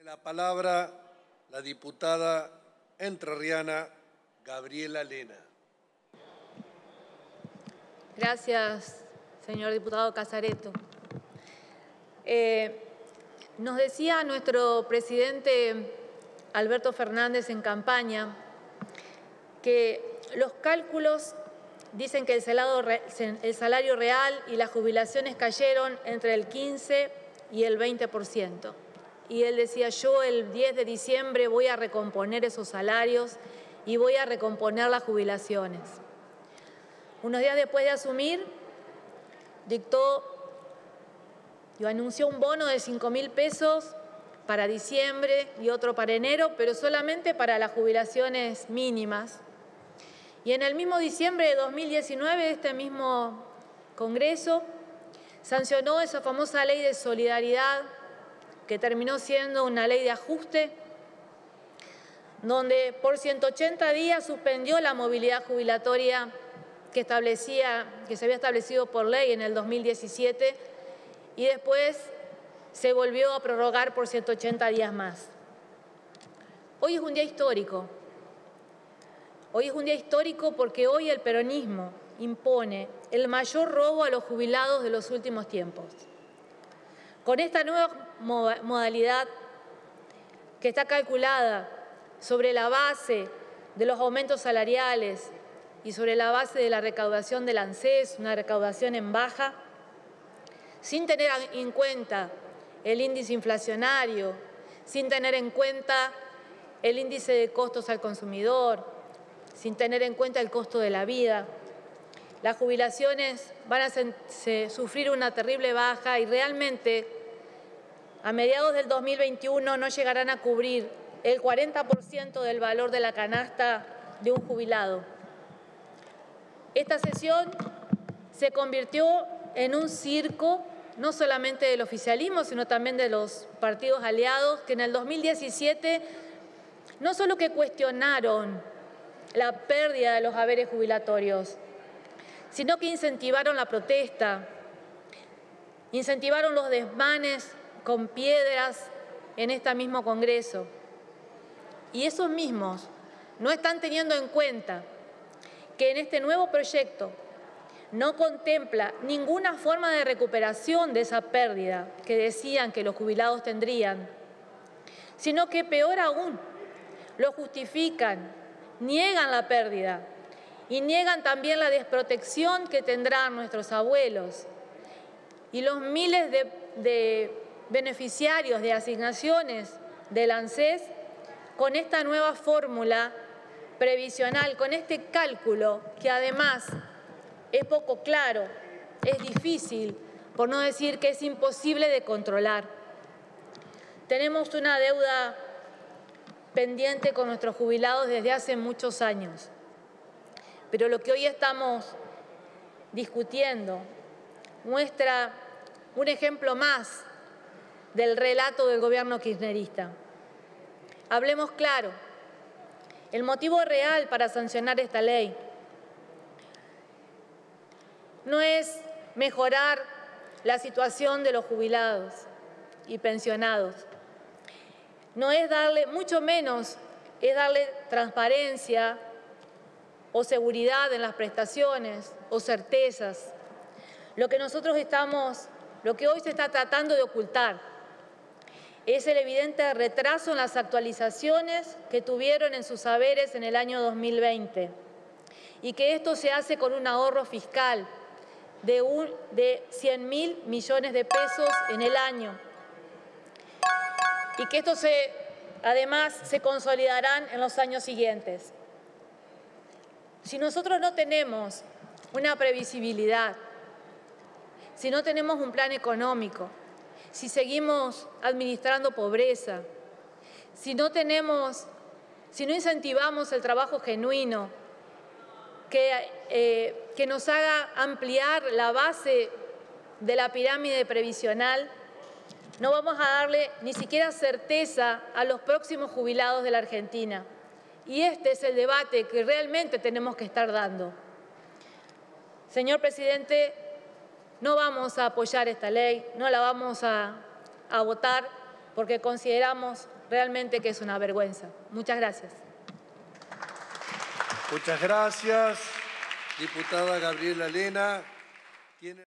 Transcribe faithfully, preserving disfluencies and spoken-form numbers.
la palabra la diputada entrerriana Gabriela Lena. Gracias, señor diputado Casareto. Eh, nos decía nuestro presidente Alberto Fernández en campaña que los cálculos dicen que el salario, el salario real y las jubilaciones cayeron entre el quince y el veinte por ciento. Y él decía, yo el diez de diciembre voy a recomponer esos salarios y voy a recomponer las jubilaciones. Unos días después de asumir, dictó y anunció un bono de cinco mil pesos para diciembre y otro para enero, pero solamente para las jubilaciones mínimas. Y en el mismo diciembre de dos mil diecinueve, este mismo Congreso sancionó esa famosa ley de solidaridad que terminó siendo una ley de ajuste, donde por ciento ochenta días suspendió la movilidad jubilatoria que, establecía, que se había establecido por ley en el dos mil diecisiete y después se volvió a prorrogar por ciento ochenta días más. Hoy es un día histórico. Hoy es un día histórico porque hoy el peronismo impone el mayor robo a los jubilados de los últimos tiempos. Con esta nueva modalidad que está calculada sobre la base de los aumentos salariales y sobre la base de la recaudación del ANSES, una recaudación en baja, sin tener en cuenta el índice inflacionario, sin tener en cuenta el índice de costos al consumidor, sin tener en cuenta el costo de la vida. Las jubilaciones van a sufrir una terrible baja y realmente a mediados del dos mil veintiuno no llegarán a cubrir el cuarenta por ciento del valor de la canasta de un jubilado. Esta sesión se convirtió en un circo, no solamente del oficialismo, sino también de los partidos aliados, que en el dos mil diecisiete no solo que cuestionaron la pérdida de los haberes jubilatorios, sino que incentivaron la protesta, incentivaron los desmanes con piedras en este mismo Congreso. Y esos mismos no están teniendo en cuenta que en este nuevo proyecto no contempla ninguna forma de recuperación de esa pérdida que decían que los jubilados tendrían, sino que peor aún, lo justifican, niegan la pérdida y niegan también la desprotección que tendrán nuestros abuelos y los miles de, de beneficiarios de asignaciones del ANSES con esta nueva fórmula previsional, con este cálculo que además es poco claro, es difícil, por no decir que es imposible de controlar. Tenemos una deuda pendiente con nuestros jubilados desde hace muchos años, pero lo que hoy estamos discutiendo muestra un ejemplo más del relato del gobierno kirchnerista. Hablemos claro, el motivo real para sancionar esta ley no es mejorar la situación de los jubilados y pensionados, no es darle, mucho menos, es darle transparencia o seguridad en las prestaciones o certezas. Lo que nosotros estamos, lo que hoy se está tratando de ocultar es el evidente retraso en las actualizaciones que tuvieron en sus haberes en el año dos mil veinte y que esto se hace con un ahorro fiscal de, un, de cien mil millones de pesos en el año y que esto se, además se consolidarán en los años siguientes. Si nosotros no tenemos una previsibilidad, si no tenemos un plan económico, si seguimos administrando pobreza, si no tenemos, si no incentivamos el trabajo genuino que, eh, que nos haga ampliar la base de la pirámide previsional, no vamos a darle ni siquiera certeza a los próximos jubilados de la Argentina. Y este es el debate que realmente tenemos que estar dando. Señor presidente, no vamos a apoyar esta ley, no la vamos a, a votar, porque consideramos realmente que es una vergüenza. Muchas gracias. Muchas gracias, diputada Gabriela Lena.